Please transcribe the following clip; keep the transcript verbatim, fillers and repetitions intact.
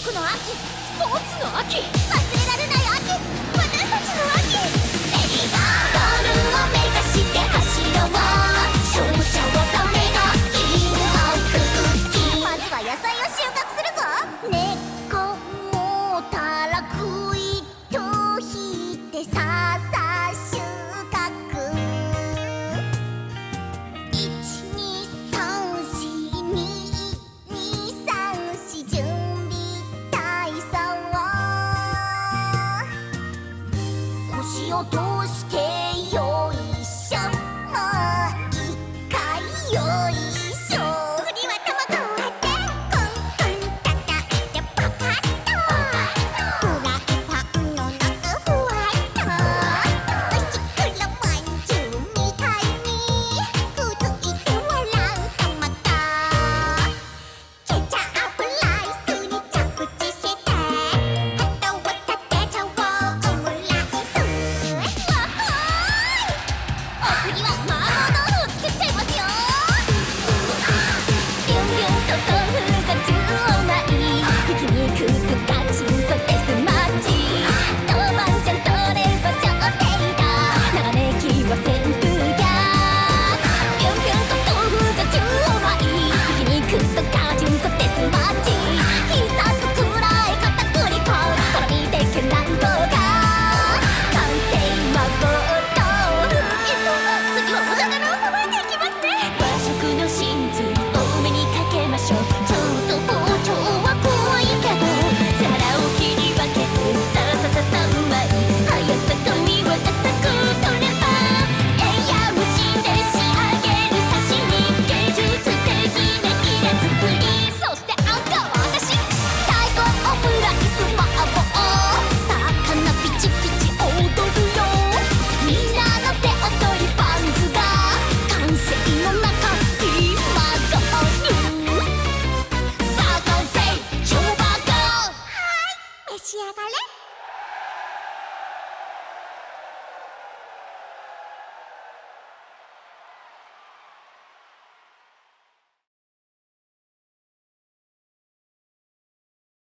食の秋、スポーツの秋、忘れられない秋、私たちの秋。レディーゴー、ゴールを目指して走ろう。勝者は誰が金を空気。まずは野菜を収穫するぞ。根っこもたらくいとひいてさあさあ収穫。いちにさんしににさんし準備体操。腰を通してよいしょ。もう一回よいしょ。次は卵を割ってコンコン叩いてパカッと。フライパンの中ふわっと。しくろまんじゅうみたいにくっついて笑う卵。ケチャップライスに着地してあとは立てちゃおうオムライス。わっほーい、お次は麻婆豆腐を作っちゃいますよ。ビュンビュンと豆腐がじゅうまい、ひき肉とガチンコデスマッチ。豆板醤とれば商店だ、長ネギは旋風や。ビュンビュンと豆腐がじゅうまい、ひき肉とガチンコデスマッチ。必殺くらい片栗粉、とろみでけらんこが完成麻婆豆腐。えっと次はお魚をさばいていきますね。和食の真髄多めにかけましょう。ちょっと包丁は怖いけど、皿を切り分けてささささんまい、速さと見渡さく取ればえいや蒸しで仕上げる刺身。芸術的なイラ作り。そしてあんたは私、大根オムライス麻婆、魚ピチピチ踊るよ。みんなの手踊りパンツが完成の中に混ざる。さあ完成超バカ。はい、召し上がれ。